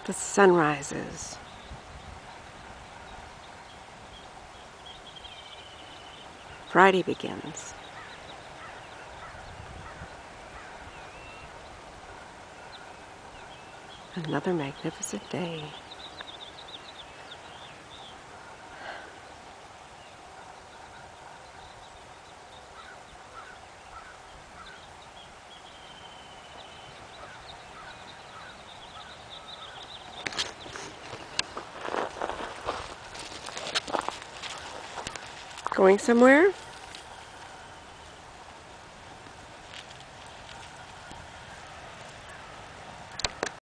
The sun rises. Friday begins. Another magnificent day. Going somewhere?